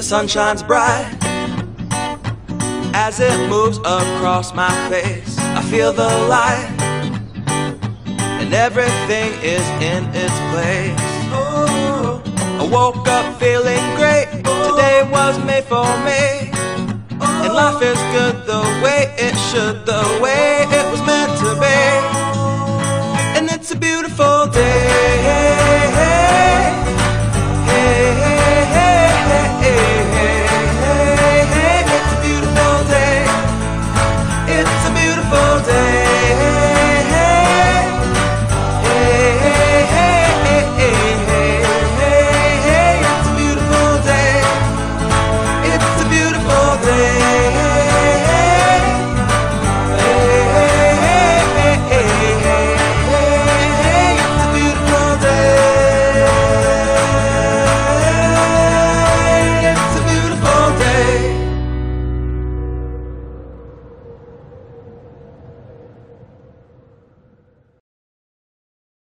sun shines bright as it moves across my face. I feel the light and everything is in its place. Oh, I woke up feeling great. Today was made for me, and life is good the way it should, the way it was meant to be. And it's a beautiful day. It's a beautiful day. It's a